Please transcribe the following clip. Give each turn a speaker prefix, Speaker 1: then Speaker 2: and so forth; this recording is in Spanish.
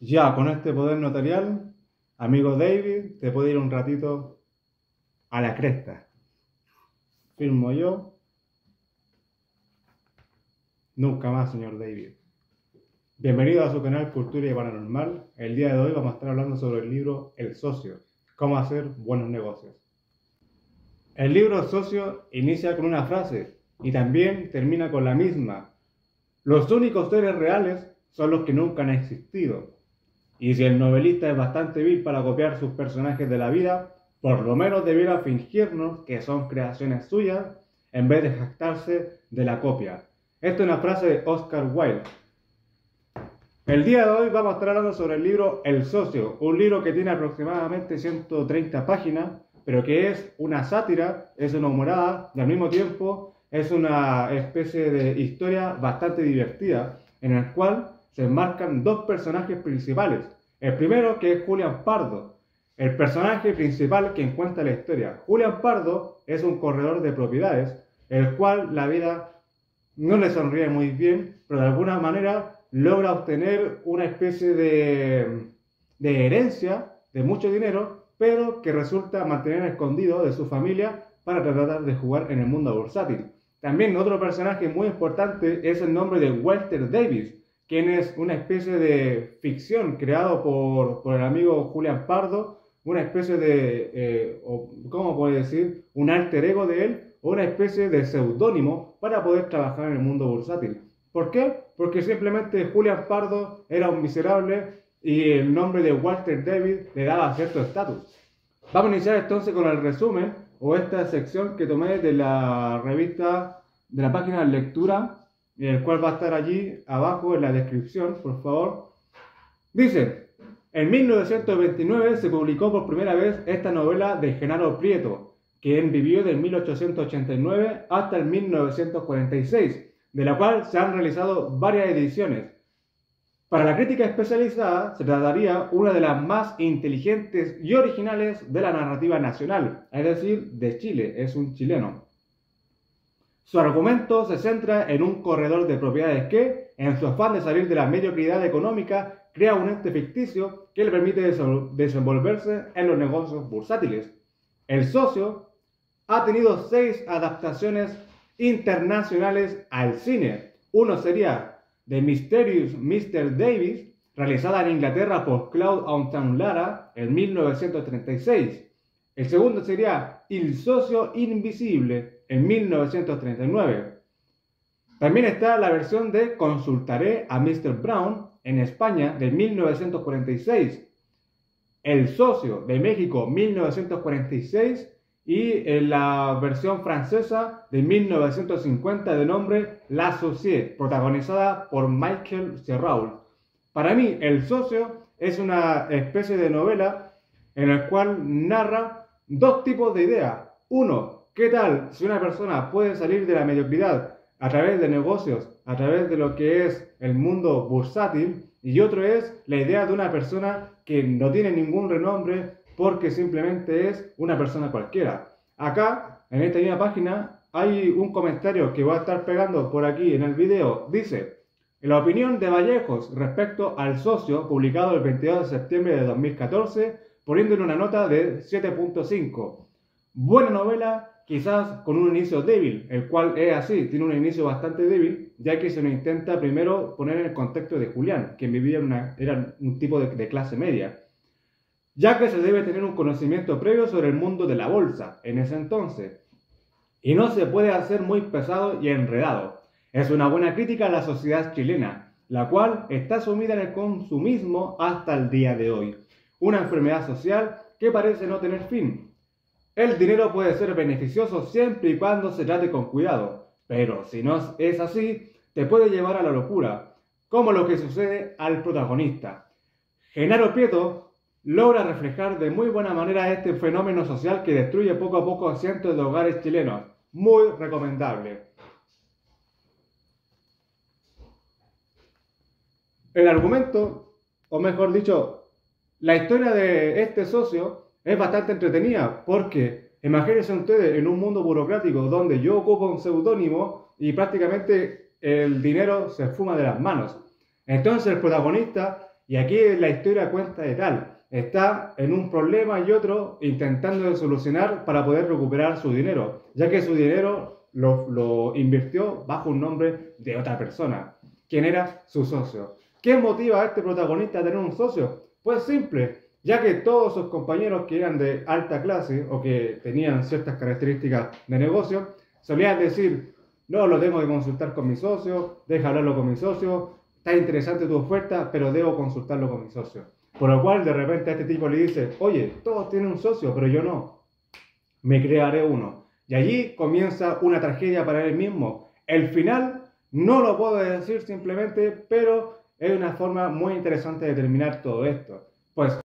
Speaker 1: Ya con este poder notarial, amigo David, te puede ir un ratito a la cresta. Firmo yo. Nunca más, señor David. Bienvenido a su canal Cultura y Paranormal. El día de hoy vamos a estar hablando sobre el libro El Socio, cómo hacer buenos negocios. El libro El Socio inicia con una frase y también termina con la misma. Los únicos seres reales son los que nunca han existido. Y si el novelista es bastante vil para copiar sus personajes de la vida, por lo menos debiera fingirnos que son creaciones suyas en vez de jactarse de la copia. Esto es una frase de Oscar Wilde. El día de hoy vamos a estar hablando sobre el libro El Socio, un libro que tiene aproximadamente 130 páginas, pero que es una sátira, es una humorada y al mismo tiempo es una especie de historia bastante divertida, en el cual se enmarcan dos personajes principales. El primero, que es Julián Pardo, el personaje principal que cuenta la historia. Julián Pardo es un corredor de propiedades, el cual la vida no le sonríe muy bien, pero de alguna manera logra obtener una especie de herencia de mucho dinero, pero que resulta mantener escondido de su familia para tratar de jugar en el mundo bursátil. También otro personaje muy importante es el nombre de Walter Davis, quien es una especie de ficción creado por el amigo Julián Pardo, una especie de, ¿cómo puedo decir? Un alter ego de él, o una especie de seudónimo para poder trabajar en el mundo bursátil. ¿Por qué? Porque simplemente Julián Pardo era un miserable y el nombre de Walter Davis le daba cierto estatus. Vamos a iniciar entonces con el resumen o esta sección que tomé de la revista, de la página de lectura, el cual va a estar allí abajo en la descripción, por favor. Dice, en 1929 se publicó por primera vez esta novela de Genaro Prieto, quien vivió del 1889 hasta el 1946, de la cual se han realizado varias ediciones. Para la crítica especializada se trataría una de las más inteligentes y originales de la narrativa nacional, es decir, de Chile, es un chileno. Su argumento se centra en un corredor de propiedades que, en su afán de salir de la mediocridad económica, crea un ente ficticio que le permite desenvolverse en los negocios bursátiles. El Socio ha tenido 6 adaptaciones internacionales al cine. Uno sería The Mysterious Mr. Davis, realizada en Inglaterra por Claude Autant-Lara en 1936. El segundo sería El Socio Invisible en 1939. También está la versión de Consultaré a Mr. Brown en España de 1946. El Socio de México 1946 y en la versión francesa de 1950 de nombre L'Associé, protagonizada por Michael Serrault. Para mí, El Socio es una especie de novela en la cual narra dos tipos de ideas. Uno, ¿qué tal si una persona puede salir de la mediocridad a través de negocios, a través de lo que es el mundo bursátil? Y otro es la idea de una persona que no tiene ningún renombre porque simplemente es una persona cualquiera. Acá, en esta misma página, hay un comentario que voy a estar pegando por aquí en el video. Dice, la opinión de Vallejos respecto al Socio, publicado el 22 de septiembre de 2014, poniéndole una nota de 7.5. Buena novela, quizás con un inicio débil, el cual es así, tiene un inicio bastante débil, ya que se nos intenta primero poner en el contexto de Julián, quien vivía era un tipo de clase media, ya que se debe tener un conocimiento previo sobre el mundo de la bolsa en ese entonces, y no se puede hacer muy pesado y enredado. Es una buena crítica a la sociedad chilena, la cual está sumida en el consumismo hasta el día de hoy, una enfermedad social que parece no tener fin. El dinero puede ser beneficioso siempre y cuando se trate con cuidado, pero si no es así, te puede llevar a la locura, como lo que sucede al protagonista. Genaro Prieto logra reflejar de muy buena manera este fenómeno social que destruye poco a poco a cientos de hogares chilenos. Muy recomendable. El argumento, o mejor dicho, la historia de este socio es bastante entretenida porque imagínense ustedes en un mundo burocrático donde yo ocupo un seudónimo y prácticamente el dinero se fuma de las manos. Entonces el protagonista Y aquí la historia cuenta de tal. Está en un problema y otro intentando de solucionar para poder recuperar su dinero, ya que su dinero lo invirtió bajo un nombre de otra persona, quien era su socio. ¿Qué motiva a este protagonista a tener un socio? Pues simple, ya que todos sus compañeros que eran de alta clase o que tenían ciertas características de negocio, solían decir, no, lo tengo que consultar con mi socio, deja hablarlo con mi socio, está interesante tu oferta, pero debo consultarlo con mi socio. Por lo cual de repente a este tipo le dice, oye, todos tienen un socio, pero yo no, me crearé uno. Y allí comienza una tragedia para él mismo. El final no lo puedo decir simplemente, pero es una forma muy interesante de terminar todo esto. Pues